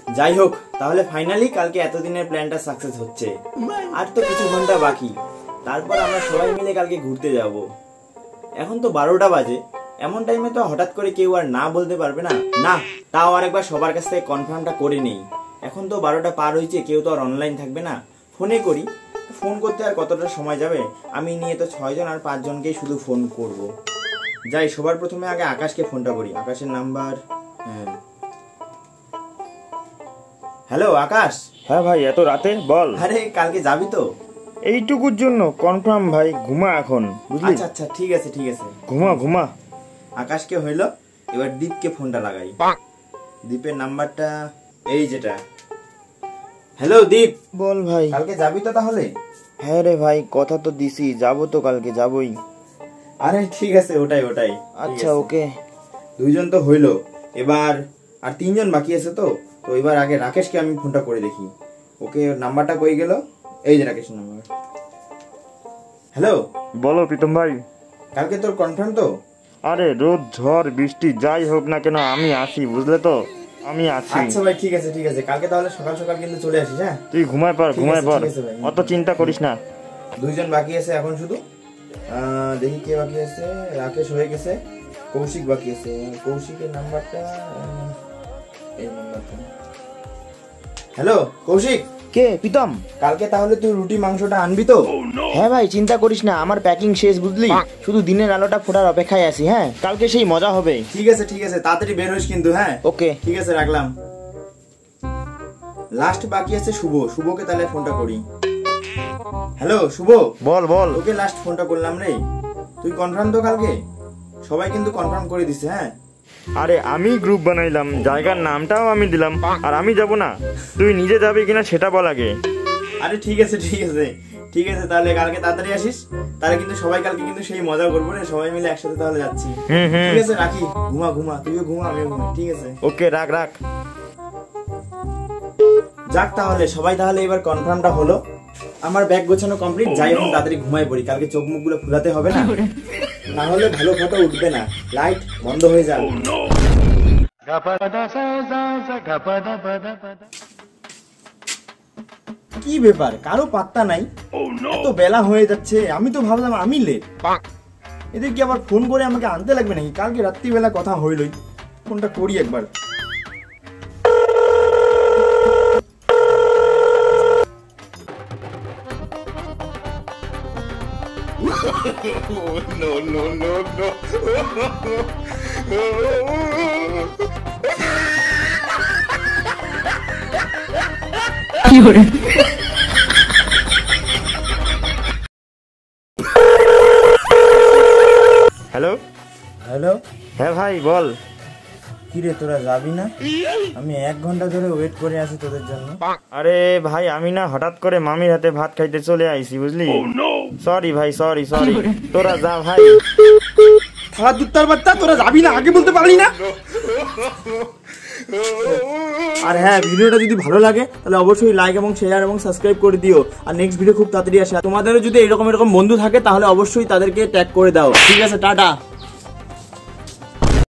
যাই হোক, তাহলে ফাইনালি কালকে এতদিনের প্ল্যানটা সাকসেস হচ্ছে। আর তো কিছু ঘন্টা বাকি, তারপর আমরা সবাই মিলে কালকে ঘুরতে যাব। এখন তো 12টা বাজে, এমন টাইমে তো হঠাৎ করে কেউ আর না বলতে পারবে না। না, তাও আরেকবার সবার কাছ থেকে কনফার্মটা করে নেই। এখন তো 12টা পার হয়েছে, কেউ তো আর অনলাইন থাকবে না। ফোনে করি। ফোন করতে আর কতটা সময় যাবে? আমি নিয়ে তো 6 জন আর 5 জনকেই শুধু ফোন করব। যাই, সবার প্রথমে আগে আকাশকে ফোনটা করি। আকাশের নাম্বার, হ্যাঁ। হ্যালো আকাশ। হ্যাঁ ভাই, এত রাতে বল। আরে কালকে যাবি তো? এইটুকুর জন্য কনফার্ম ভাই, ঘুমা এখন, বুঝলি? আচ্ছা আচ্ছা, ঠিক আছে ঠিক আছে, ঘুমা ঘুমা। আকাশকে হইলো, এবার দীপকে ফোনটা লাগাই। দীপের নাম্বারটা এই যেটা। হ্যালো দীপ। বল ভাই। কালকে যাবি তো তাহলে? হ্যাঁ রে ভাই, কথা তো দিছি, যাবো তো কালকে, যাবোই। আরে ঠিক আছে, ওটাই ওটাই। আচ্ছা ওকে। 2 জন তো হইলো, এবার আর 3 জন বাকি আছে। তো এবার আগে রাকেশকে আমি ফোনটা করে দেখি। ওকে, ওর নাম্বারটা কই গেল? এই যে রাকেশের নাম্বার। হ্যালো। বলো প্রীতম ভাই। কালকে তোর কনফার্ম তো? আরে রোদ ঝড় বৃষ্টি যাই হোক না কেন আমি আসি, বুঝলে তো, আমি আছি। আচ্ছা ভাই, ঠিক আছে ঠিক আছে, কালকে তাহলে সকাল সকাল কিন্তু চলে আসিস। হ্যাঁ, তুই ঘুমায় পর, ঘুমায় পর, অত চিন্তা করিস না। 2 জন বাকি আছে এখন শুধু। দেখি কে বাকি আছে। রাকেশ হয়ে গেছে, কৌশিক বাকি আছে। কৌশিকের নাম্বারটা, এই নাম্বারটা। হ্যালো কৌশিক। কে প্রীতম? কালকে তাহলে তুই রুটি মাংসটা আনবি তো? হ্যাঁ ভাই, চিন্তা করিস না, আমার প্যাকিং শেষ, বুঝলি? শুধু দিনের আলোটা ফোটার অপেক্ষায় আছি। হ্যাঁ, কালকে সেই মজা হবে। ঠিক আছে ঠিক আছে, তাড়াতাড়ি বের হইস কিন্তু। হ্যাঁ ওকে, ঠিক আছে, রাখলাম। লাস্ট বাকি আছে শুভ। শুভকে তাহলে ফোনটা করি। হ্যালো শুভ। বল বল। ওকে লাস্ট ফোনটা করলাম রে। তুই কনফার্ম তো কালকে? সবাই কিন্তু কনফার্ম করে দিছে। হ্যাঁ, আরে আমি গ্রুপ বানাইলাম, জায়গার নামটাও আমি দিলাম, আর আমি যাব না? তুই নিজে যাবি কিনা সেটা বল আগে। আরে ঠিক আছে ঠিক আছে ঠিক আছে, তাহলে কালকে তাড়াতাড়ি আসিস। তাহলে কিন্তু সবাই কালকে কিন্তু সেই মজা করবো রে, সবাই মিলে একসাথে তাহলে যাচ্ছি। ঠিক আছে, রাখি। ঘুমা ঘুমা, তুইও ঘুমা, আমিও ঘুমা। ঠিক আছে ওকে, রাখ রাখ। যাক, তাহলে সবাই তাহলে এবার কনফার্মটা হলো। আমার ব্যাগ গোছানো কমপ্লিট। যাই, এখন তাড়াতাড়ি ঘুমাই পড়ি, কালকে চোখ মুখগুলো ফুলাতে হবে না, না হলে ভালো ফটো উঠবে না। লাইট বন্ধ হয়ে যাবে। কি ব্যাপার, কারো পাত্তা নাই? এত বেলা হয়ে যাচ্ছে, আমি তো ভাবলাম আমি লেট। এদের কি আবার ফোন করে আমাকে আনতে লাগবে নাকি? কালকে রাত্রিবেলা কথা হইলই, ফোনটা করি একবার। No, no, no, no. Hello hello. হ্যাঁ ভাই বল। কিরে তোরা যাবি না? আমি 1 ঘন্টা ধরে ওয়েট করে আছি তোদের জন্য। আরে ভাই, আমি না হঠাৎ করে মামির হাতে ভাত খাইতে চলে আইছি, বুঝলি? সরি ভাই, সরি সরি। তোরা যা ভাই। থালা দুত্তার বাচ্চা, তোরা যাবি না? আগে বলতে পারলি না? আর হ্যাঁ, ভিডিওটা যদি ভালো লাগে তাহলে অবশ্যই লাইক এবং শেয়ার এবং সাবস্ক্রাইব করে দিও। আর নেক্সট ভিডিও খুব তাড়াতাড়ি আসে। তোমাদেরও যদি এরকম বন্ধু থাকে তাহলে অবশ্যই তাদেরকে ট্যাগ করে দাও। ঠিক আছে, টাটা।